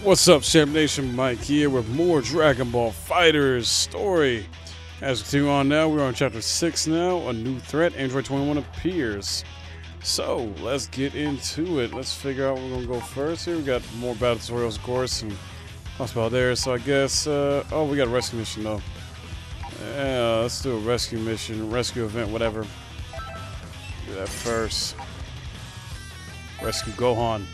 What's up, Champ Nation? Mike here with more Dragon Ball FighterZ story. As we continue on now, we're on chapter 6 now. A new threat, Android 21 appears. So, let's get into it. Let's figure out where we're going to go first here. We got more battle tutorials, of course, and hospital there. So I guess, oh, we got a rescue mission, though. Yeah, let's do a rescue mission, rescue event, whatever. Do that first. Rescue Gohan.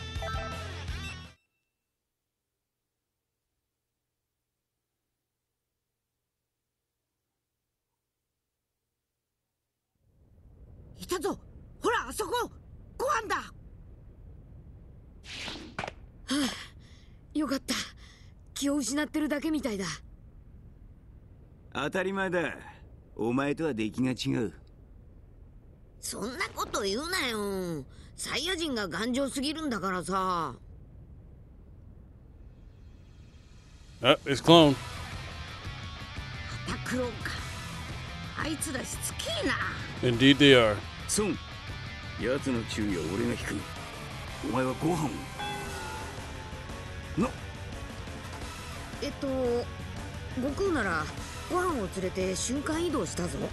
Ha, よかった。気を失ってるだけみたいだ。 当たり前だ。お前とは出来が違う。 そんなこと言うなよ。サイヤ人が頑丈すぎるんだからさ。 It's clone. またクローンか。あいつらしつけえな。 Indeed they are. 孫、奴の注意は俺が引く。お前はご飯を。 悟空ならご飯を連れて瞬間移動したぞ。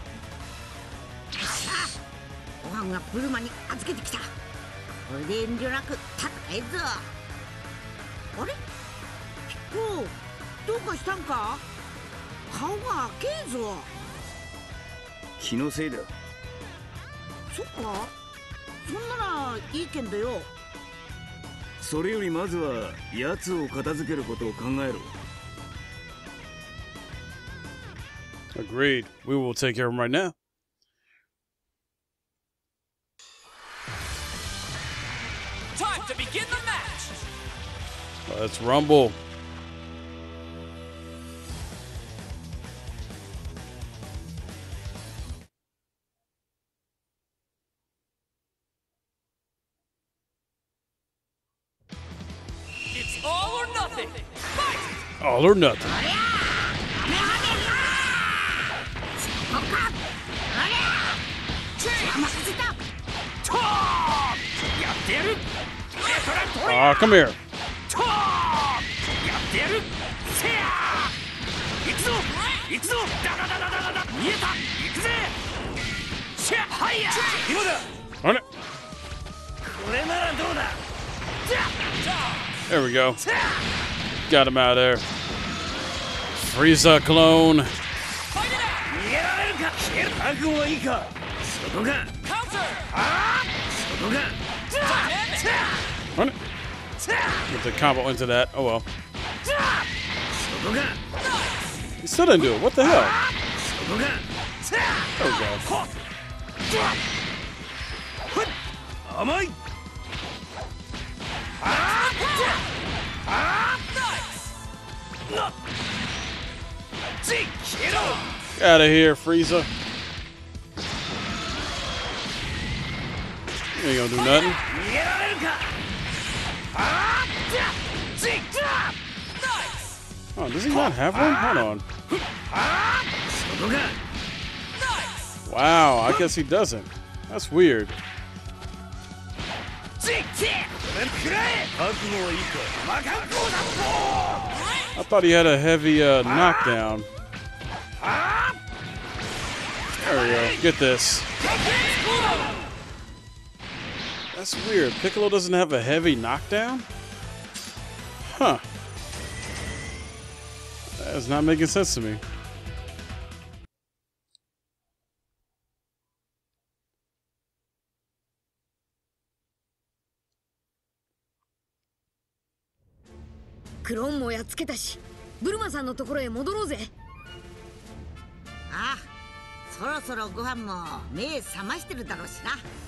ご飯がブルマに預けてきた。これで遠慮なく戦えぞ。あれ、ピッコロどうかしたんか。顔が赤えぞ。 気のせいだ。 そっか、そんならいいけんだよ。 それよりまずは奴を片付けることを考えろ。 Agreed. We will take care of him right now. Time to begin the match. Let's rumble. It's all or nothing. Fight! All or nothing. Ah, come here. On it. There we go. Got him out of there. Frieza clone. Counter! Run it. Get the combo into that. Oh well. He still didn't do it. What the hell? There we go. Get out of here, Frieza. You ain't gonna do nothing. Oh, does he not have one? Hold on. Wow, I guess he doesn't. That's weird. I thought he had a heavy knockdown. There we go. Get this. That's weird. Piccolo doesn't have a heavy knockdown? Huh. That's not making sense to me. Clone もやっつけたし、ブルマさんのところへ戻ろうぜ。ああ、そろそろご飯も目覚ましてるだろうしな。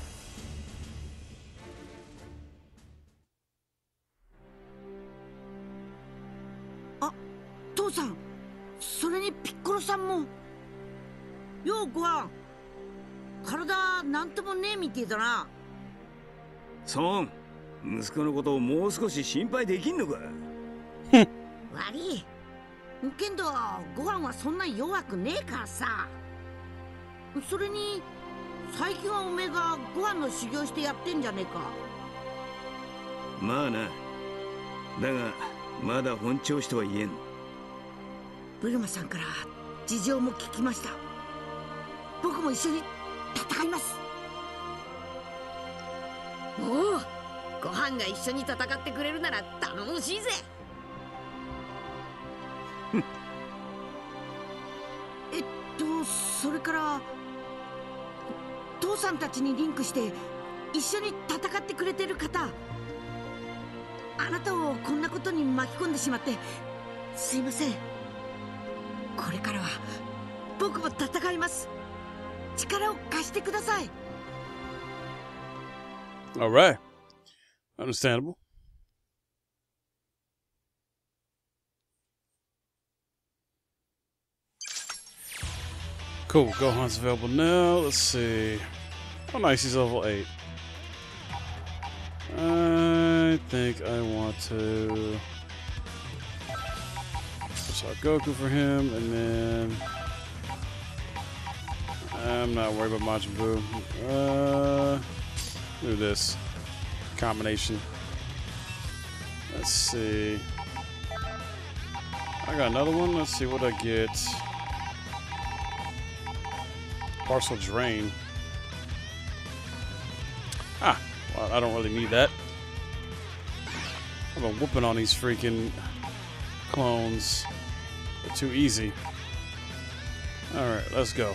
あ、父さん、それにピッコロさんも。ようご飯、体なんともねえみてえだな。 孫、息子のことをもう少し心配できんのか。 悪い。けどご飯はそんな弱くねえからさ。それに最近はおめえがご飯の修行してやってんじゃねえか。 まあな、 だがまだ本調子とは言えん。 ブルマさんから事情も聞きました。僕も一緒に戦います。 おお、ご飯が一緒に戦ってくれるなら頼もしいぜ。 それから父さんたちにリンクして一緒に戦ってくれてる方、あなたをこんなことに巻き込んでしまってすいません。これからは僕も戦います。力を貸してください。 All right. Understandable. Cool. Gohan's available now. Let's see. Oh, nice. He's level 8. I think I want to switch Goku for him, and then I'm not worried about Majin Buu. Do this combination. Let's see. I got another one. Let's see what I get. Partial drain. Ah, well, I don't really need that. I've been whooping on these freaking clones. They're too easy. Alright, let's go.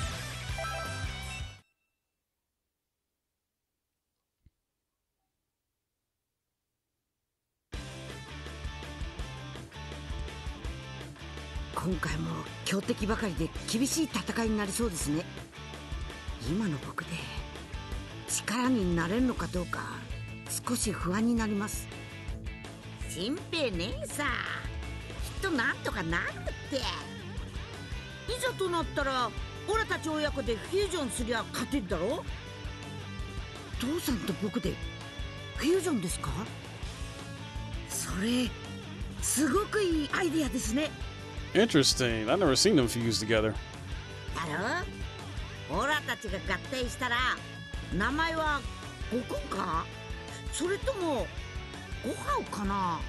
今回も強敵ばかりで厳しい戦いになりそうですね。今の僕で力になれるのかどうか少し不安になります。 心配ねえさ、きっとなんとかなるって。 いざとなったらオラたち親子でフュージョンすりゃ勝てるだろ。父さんと僕でフュージョンですか？それすごくいいアイディアですね。 Interesting. I've never seen them fuse together. だろ？オラたちが合体したら名前は悟空か？それともご飯かな？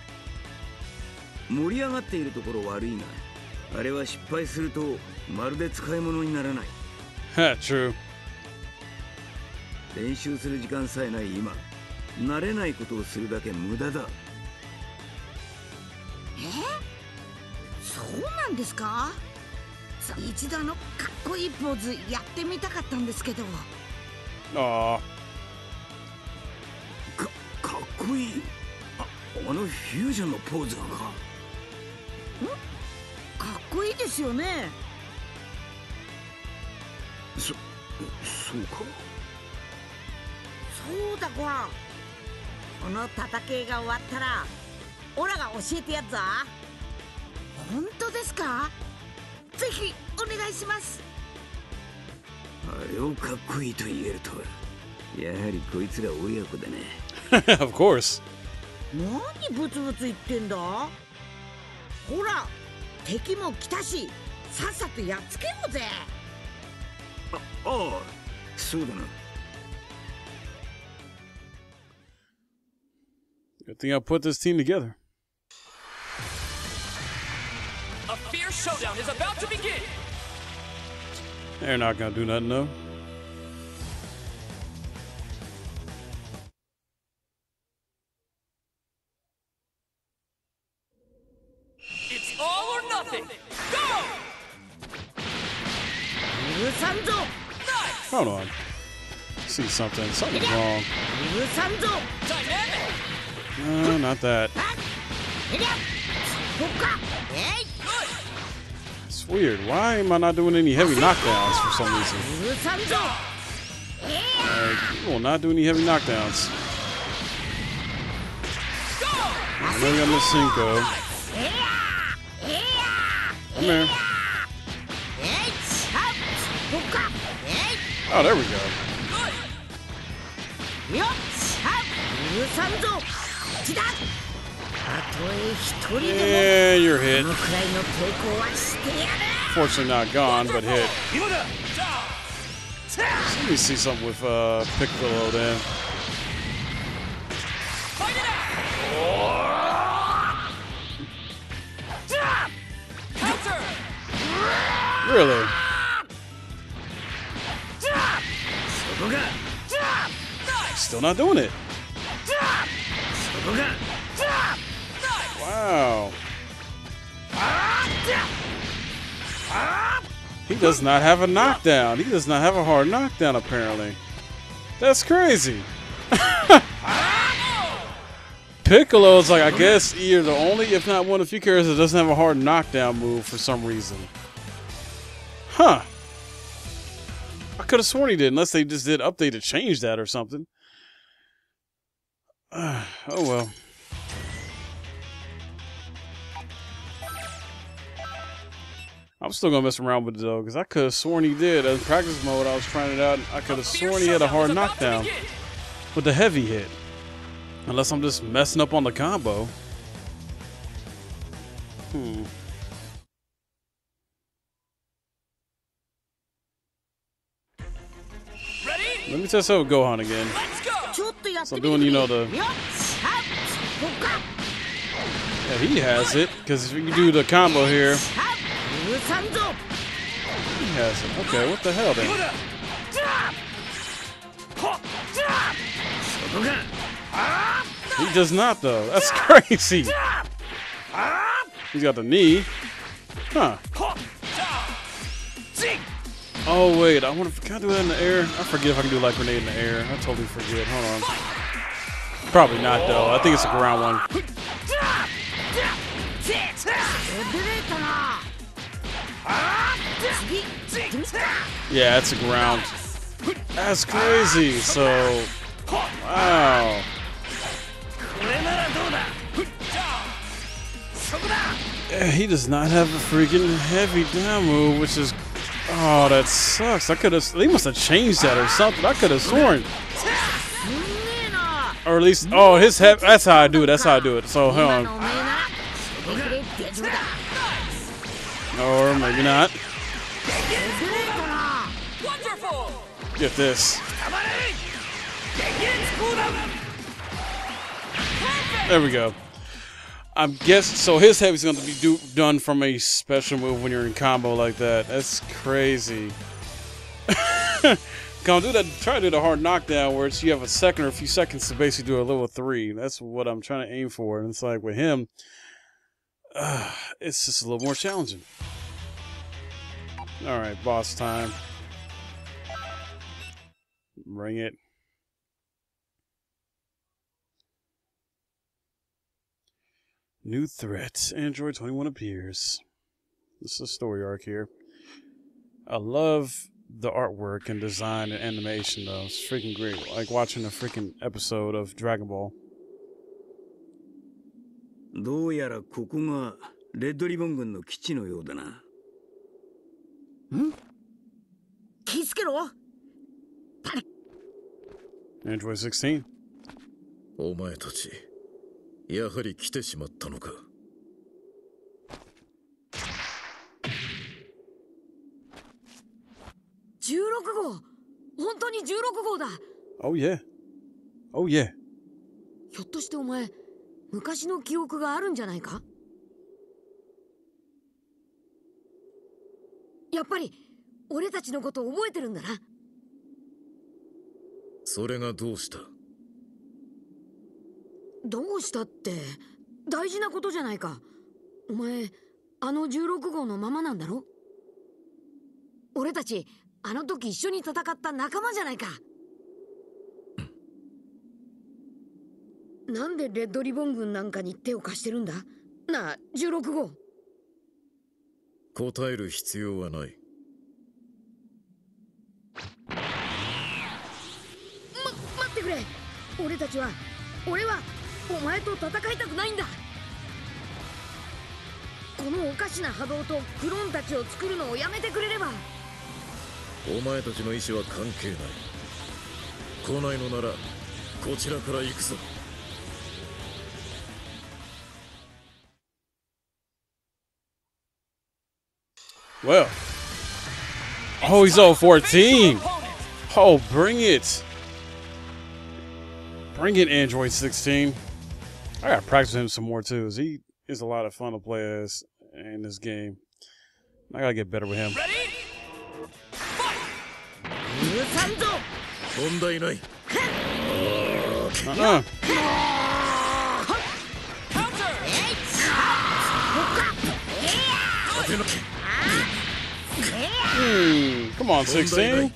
盛り上がっているところ悪いが、あれは失敗するとまるで使い物にならない。 Ha, true. 練習する時間さえない今、慣れないことをするだけ無駄だ。 そうなんですか？一度かっこいいポーズやってみたかったんですけど。 Aw. かっこいい。あのフュージョンのポーズがか。 かっこいいですよね。 そうか。 そうだごはん。この戦いが終わったらオラが教えてやっぞ。本当ですか？ぜひお願いします。 あれをかっこいいと言えるとは、やはりこいつら親子だね。 Of course. 何ブツブツ言ってんだ？ほら、敵も来たし、さっさとやっつけようぜ。 ああ、そうだな。 Good thing I put this team together. A fierce showdown is about to begin. They're not gonna do nothing though. It's all or nothing. Go! 許さんぞ。 Nice! Hold on. See something. Something's wrong. 許さんぞ。 Dynamic! No, not that. えりゃ、そっか。 It's weird. Why am I not doing any heavy knockdowns for some reason? 許さんぞ。 You will not do any heavy knockdowns. I know we got Miss Cinco. Come here. Oh, there we go. よっしゃ、許さんぞ。こっちだ。たとえ一人でも Yeah, you're こ hit. のくらいの抵抗はしてやる。 Fortunately not gone, but hit. Let me see something with Piccolo then. Fight it out! Really? Still not doing it. Wow. He does not have a knockdown. He does not have a hard knockdown, apparently. That's crazy. Piccolo's like, I guess, either the only, if not one of the few characters that doesn't have a hard knockdown move for some reason. Huh. I could have sworn he did, unless they just did update to change that or something. Oh well. I'm still gonna mess around with it though, because I could have sworn he did. As practice mode, I was trying it out, and I could have sworn he had a hard knockdown with the heavy hit. Unless I'm just messing up on the combo. Ready? Let me test out with Gohan again. Let's go. So doing, you know, the... Yeah, he has it, because if you can do the combo here... He has it. Okay, what the hell then? He does not, though. That's crazy. He's got the knee. Huh. Oh, wait. I wonder if I can do that in the air. I forget if I can do like grenade in the air. I totally forget. Hold on. Probably not, though. I think it's a ground one. Yeah, it's a ground. That's crazy. So, wow. Yeah, he does not have a freaking heavy down move, which is... Oh, that sucks. I could have... They must have changed that or something. I could have sworn. Or at least... Oh, his head... That's how I do it. That's how I do it. So, hold on. Or maybe not. Wonderful. Get this. There we go. I'm guessing... So his heavy's going to be done from a special move when you're in combo like that. That's crazy. Gonna do that. Try to do the hard knockdown where it's, you have a second or a few seconds to basically do a level 3. That's what I'm trying to aim for. And it's like with him, it's just a little more challenging. All right, boss time. Bring it. New threat. Android 21 appears. This is a story arc here. I love the artwork and design and animation, though. It's freaking great. Like watching a freaking episode of Dragon Ball. どうやらここがレッドリボン軍の基地のようだな。 ん？気づけろ。 Android 16. お前たち、やはり来てしまったのか。 16号、本当に16号だ。 Oh yeah. Oh yeah. ひょっとしてお前、昔の記憶があるんじゃないか？やっぱり俺たちのこと覚えてるんだな。 それがどうした？ どうしたって大事なことじゃないか。お前、あの16号のままなんだろ？俺たちあの時一緒に戦った仲間じゃないか。なんでレッドリボン軍なんかに手を貸してるんだ？なあ、16号。 答える必要はない。 待ってくれ。俺はお前と戦いたくないんだ。このおかしな波動とクローンたちを作るのをやめてくれれば。 お前たちの意志は関係ない。来ないのならこちらから行くぞ。 Well. Oh, he's all 14. Oh, bring it. Bring it, Android 16. I gotta practice him some more too. He is a lot of fun to play as in this game. I gotta get better with him. Ready? 許さんぞ。 問題ない。 Uh-uh. Come on, 16.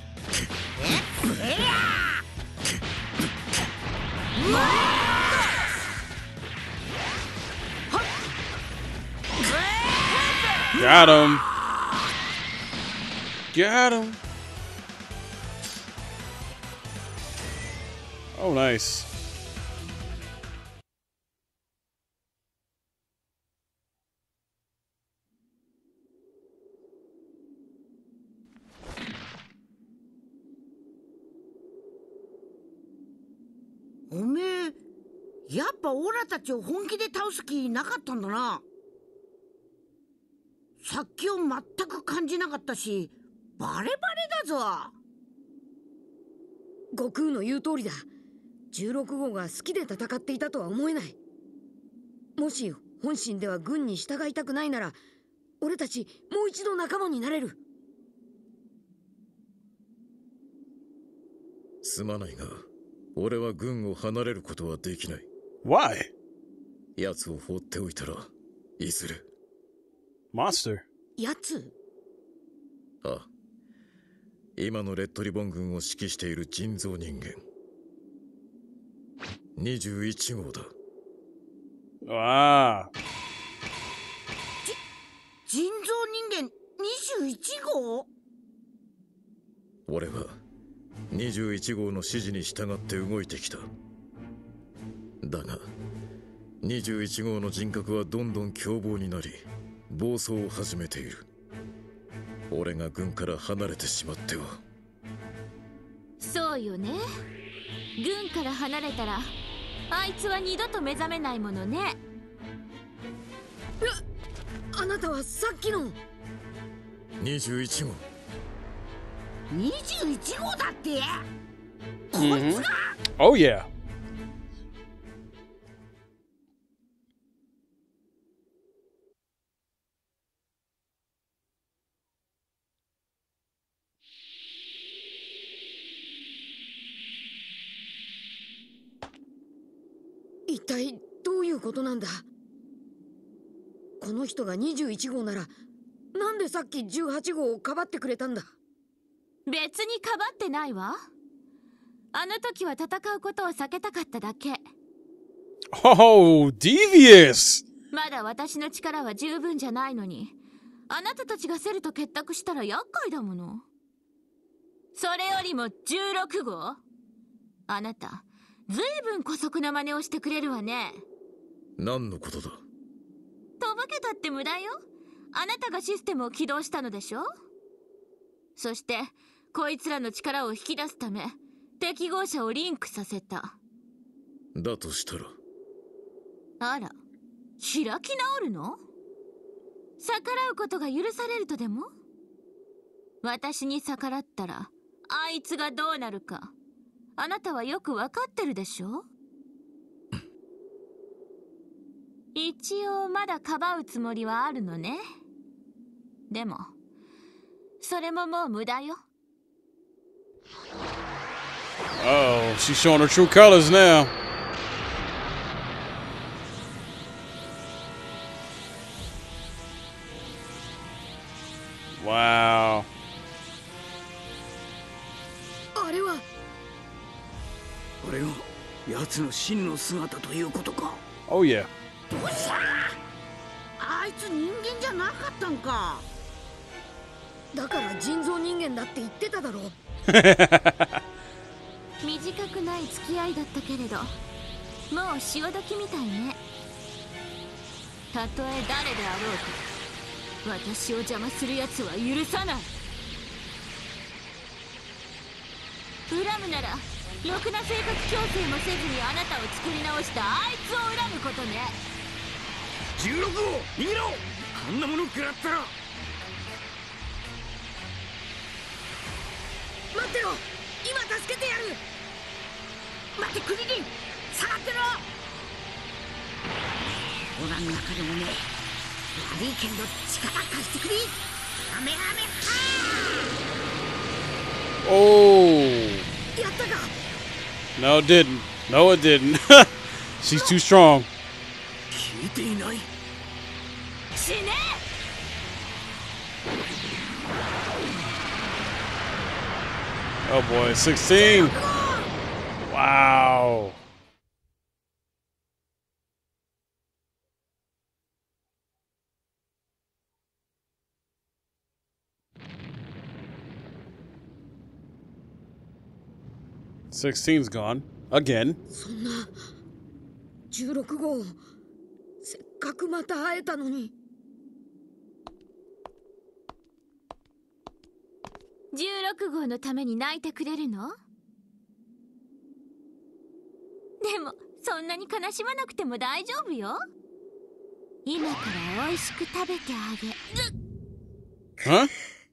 Got him. Got him. Oh, nice. おめえ、やっぱオラたちを本気で倒す気なかったんだな。さっきを全く感じなかったし、バレバレだぞ。 悟空の言う通りだ。16号が好きで戦っていたとは思えない。もし本心では軍に従いたくないなら、俺たちもう一度仲間になれる。 すまないが、俺は軍を離れることはできない。 Why? 奴を放っておいたらいずれ。 Monster. やつ？ ああ、今のレッドリボン軍を指揮している人造人間21号だ。 ああ。 人造人間21号？ 俺は21号の指示に従って動いてきた。だが21号の人格はどんどん凶暴になり暴走を始めている。俺が軍から離れてしまっては。 そうよね。軍から離れたらあいつは二度と目覚めないものね。 あなたはさっきの 21号。 21号だって。こい Mm-hmm. つが。 Oh, yeah. 一体どういうことなんだ。この人が21号なら、なんでさっき18号をかばってくれたんだ。 別にかばってないわ。あの時は戦うことを避けたかっただけ。 Oh, devious. まだ私の力は十分じゃないのに、あなたたちがセルと結託したら厄介だもの。それよりも16号、あなたずいぶん姑息な真似をしてくれるわね。 何のことだ。 とぼけたって無駄よ。あなたがシステムを起動したのでしょ。そしてこいつらの力を引き出すため適合者をリンクさせた。 だとしたら。 あら、開き直るの？逆らうことが許されるとでも？私に逆らったらあいつがどうなるかあなたはよくわかってるでしょ。一応まだかばうつもりはあるのね。でもそれももう無駄よ。 Oh, she's showing her true colors now. Wow. あれはあれが奴の真の姿ということか。 Oh, yeah. どうした？あいつ人間じゃなかったんか。 だから人造人間だって言ってただろう。 短くない付き合いだったけれど、もう潮時みたいね。たとえ誰であろうと私を邪魔するやつは許さない。恨むならろくな生活矯正もせずにあなたを作り直したあいつを恨むことね。 16号逃げろ。あんなもの食らったら。 待ってろ、今助けてやる。 待って、クリリン下がってろ。オラの中でもね、悪いけど力貸してくれ。カメハメハ Oh. やったか。 No, it didn't. No, it didn't. She's too strong. 聞いていない。 死ね。 Oh boy, 16. Wow. Sixteen's gone again. そんな16号、せっかくまた会えたのに。 16号のために泣いてくれるの？でもそんなに悲しまなくても大丈夫よ。今から美味しく食べてあげ。 Huh?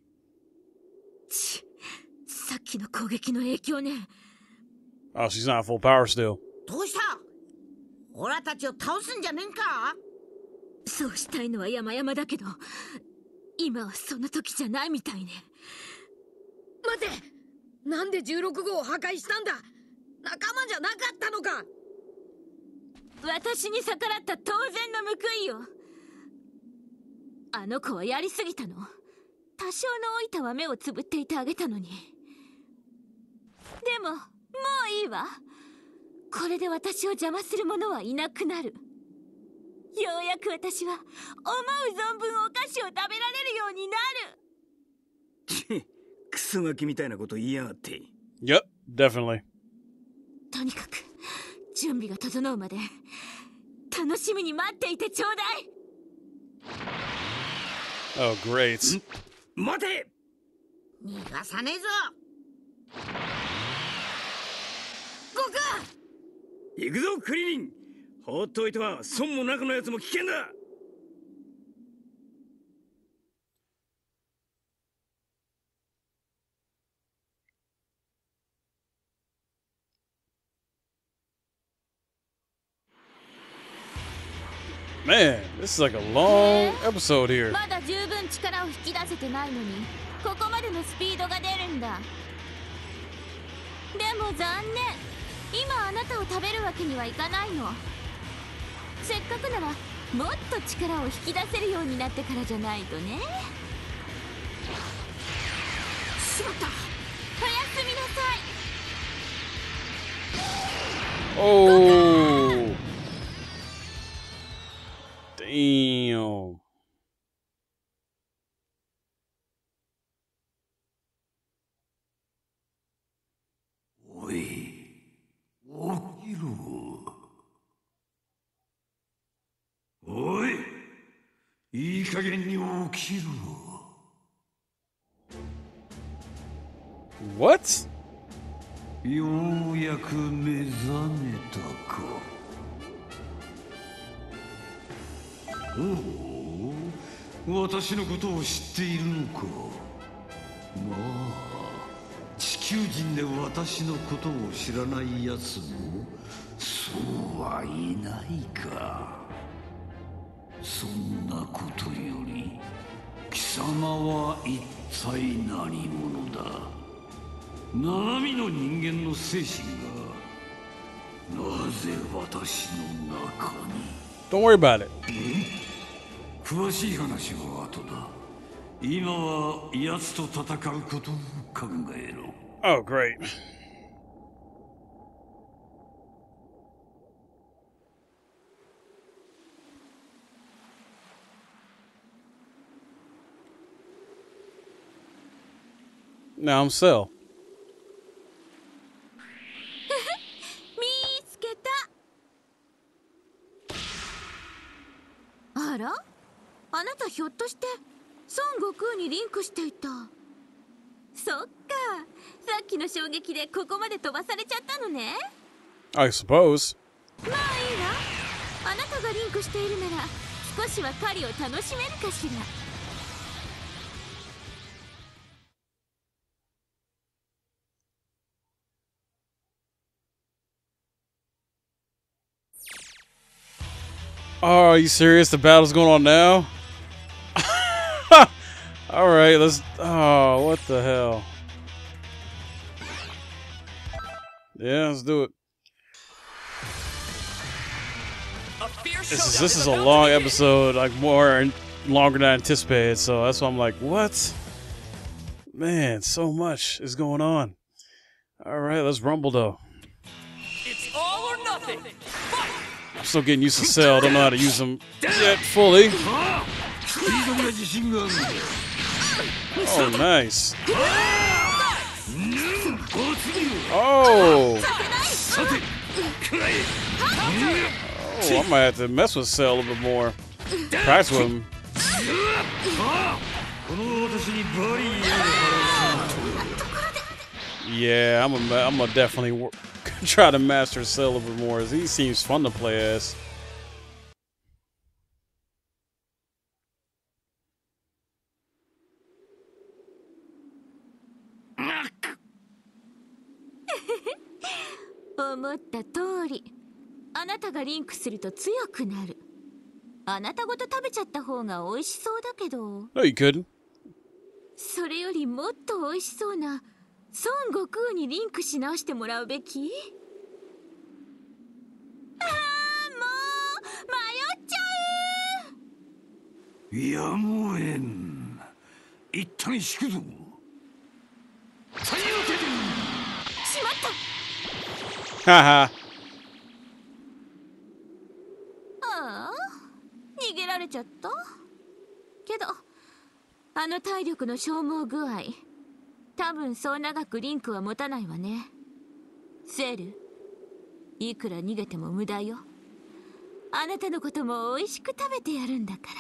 さっきの攻撃の影響ね。 Oh, she's not full power still. どうした？オラたちを倒すんじゃねえか？ そうしたいのは山々だけど、今はその時じゃないみたいね。 待て、なんで16号を破壊したんだ。仲間じゃなかったのか。 私に逆らった当然の報いよ。あの子はやりすぎたの。多少の老いたは目をつぶっていてあげたのに。でももういいわ。これで私を邪魔する者はいなくなる。ようやく私は思う存分お菓子を食べられるようになる。 クソガキみたいなこと言いやがって。 Yep, definitely. とにかく準備が整うまで楽しみに待っていてちょうだい。 Oh, great. 待て。 逃がさねえぞ。 悟空。 行くぞクリリン。放っておいては孫も中のやつも危険だ。 Man, this is like a long episode here. まだ十分力を引き出せてないのにここまでのスピードが出るんだ。でも残念、今あなたを食べるわけにはいかないの。せっかくならもっと力を引き出せるようになってからじゃないとね。しまった。おやすみなさい。 Oh. Damn. おい、起きろ。おい、いい加減に起きろ。 What? ようやく目覚めたか。おお、私のことを知っているのか。まあ、地球人で私のことを知らないやつもそうはいないか。そんなことより貴様は一体何者だ。生身の人間の精神がなぜ私の中に。 Don't worry about it. 詳しい話は後だ。今は奴と戦うことを考えろ。 Oh, great. Now I'm Cell. 見つけた。あら、あなたひょっとして孫悟空にリンクしていた。そっか、さっきの衝撃でここまで飛ばされちゃったのね。 I suppose. まあいいわ。あなたがリンクしているなら少しは狩りを楽しめるかしら。 Oh, are you serious? The battle's going on now? Alright, let's... Oh, what the hell? Yeah, let's do it. A fierce This is a long episode, like longer than I anticipated. So that's why I'm like, what? Man, so much is going on. All right, let's rumble though. It's all or nothing. Fight! I'm still getting used to Cell. Don't know how to use them yet fully. スピードには自信があるんだ。 Oh, nice. お次は Oh. さてくらえ。 Oh, I might have to mess with Cell a little bit more. Practice with him. この私にバリーやる Yeah, I'm gonna definitely try to master Cell a little bit more. He seems fun to play as. Ugh. 思った通り、あなたがリンクすると強くなる。あなたごと食べちゃった方が美味しそうだけど、 No, you couldn't. それよりもっと美味しそうな孫悟空にリンクし直してもらうべき。ああ、もう迷っちゃう。 やむをえん。一旦引くぞ。太陽手で。 しまった。 Haha. ああ、逃げられちゃった。けど、あの体力の消耗具合、多分そう長くリンクは持たないわね。セル、いくら逃げても無駄よ。あなたのことも美味しく食べてやるんだから。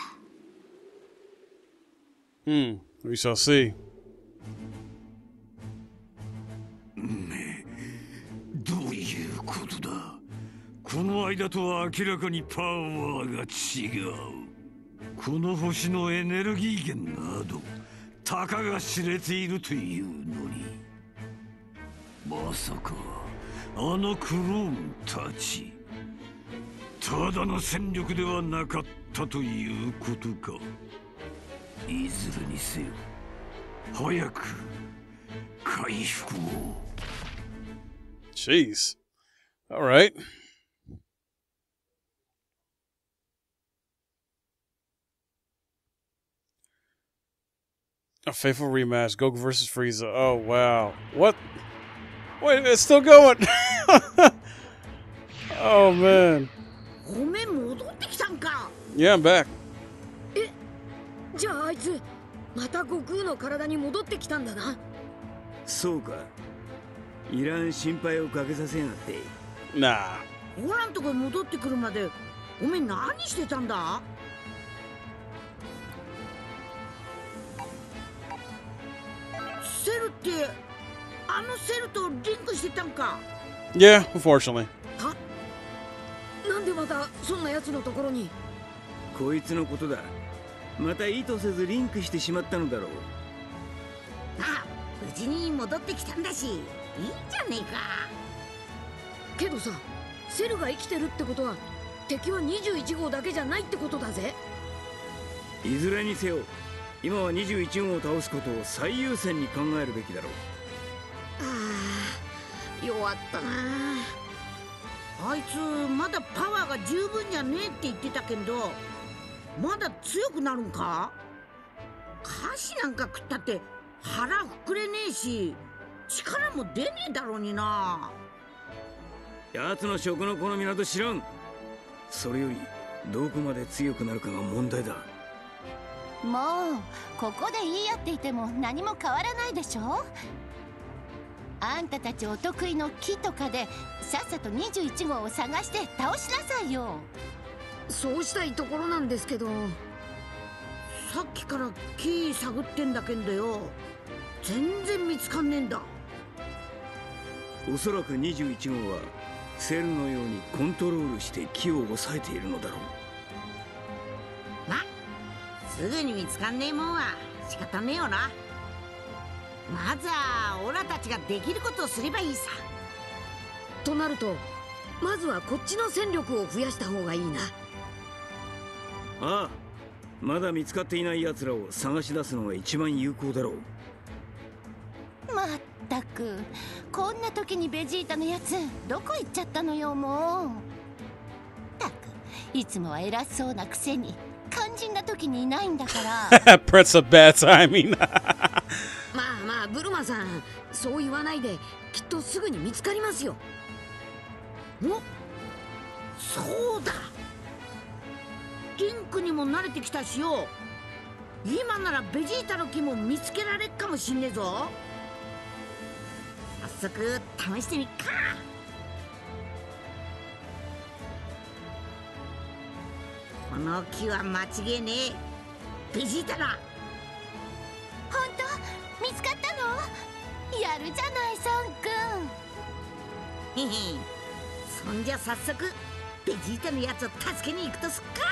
We shall see. どういうことだ。この間とは明らかにパワーが違う。この星のエネルギー源などたかが知れているというのに、まさかあのクローンたちただの戦力ではなかったということか。いずれにせよ早く回復を。 Jeez. All right. A faithful rematch. Goku versus Frieza. Oh, wow. What? Wait, it's still going. Oh, man. ごめん、戻ってきたんか。 Yeah, I'm back. じゃああいつまた悟空の体に戻ってきたんだな。 そうか。いらん心配をかけさせやがって。 Nah. オラんとこに戻ってくるまでおめえ何してたんだ。セルってあのセルとリンクしてたんか。 Yeah, unfortunately. なんでまたそんな奴のところに。 こいつのことだ。また意図せずリンクしてしまったのだろう。 あ、うちに戻ってきたんだしいいじゃねえか。 けどさ、セルが生きてるってことは敵は21号だけじゃないってことだぜ。 いずれにせよ今は21号を倒すことを最優先に考えるべきだろう。 ああ、弱ったな。 あいつまだパワーが十分じゃねえって言ってたけど、まだ強くなるんか。菓子なんか食ったって腹膨れねえし力も出ねえだろうにな。 奴の食の好みなど知らん。それよりどこまで強くなるかが問題だ。 もうここで言い合っていても何も変わらないでしょ。あんたたちお得意の木とかでさっさと21号を探して倒しなさいよ。 そうしたいところなんですけど。 さっきから木探ってんだけどよ、全然見つかんねえんだ。 おそらく21号はセルのようにコントロールして木を抑えているのだろう。 すぐに見つかんねえもんは仕方ねえよな。まずはオラたちができることをすればいいさ。 となるとまずはこっちの戦力を増やした方がいいな。 ああ、まだ見つかっていない奴らを探し出すのが一番有効だろう。 まったく、こんな時にベジータのやつどこ行っちゃったのよ。もうたく、いつもは偉そうなくせに肝心な時にいないんだから。 That's a bad timing. まあまあブルマさん、そう言わないで、きっとすぐに見つかりますよ。 お、そうだ。リンクにも慣れてきたしよ。今ならベジータの木も見つけられっかもしんねえぞ。早速試してみっか。この木は間違いねえ。ベジータだ。 本当見つかったの？やるじゃないソンくん。 へへ、そんじゃ早速ベジータのやつを助けに行くとすっか。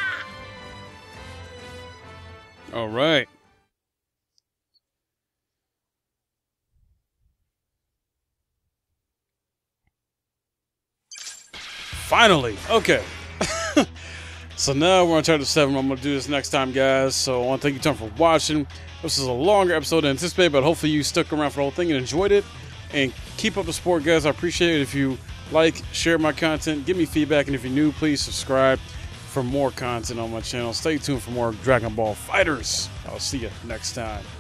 All right. Finally. Okay. So now we're on chapter 7. I'm going to do this next time, guys. So I want to thank you, Tom, for watching. This is a longer episode than anticipated, but hopefully you stuck around for the whole thing and enjoyed it. And keep up the support, guys. I appreciate it if you like, share my content, give me feedback, and if you're new, please subscribe for more content on my channel. Stay tuned for more Dragon Ball Fighters. I'll see you next time.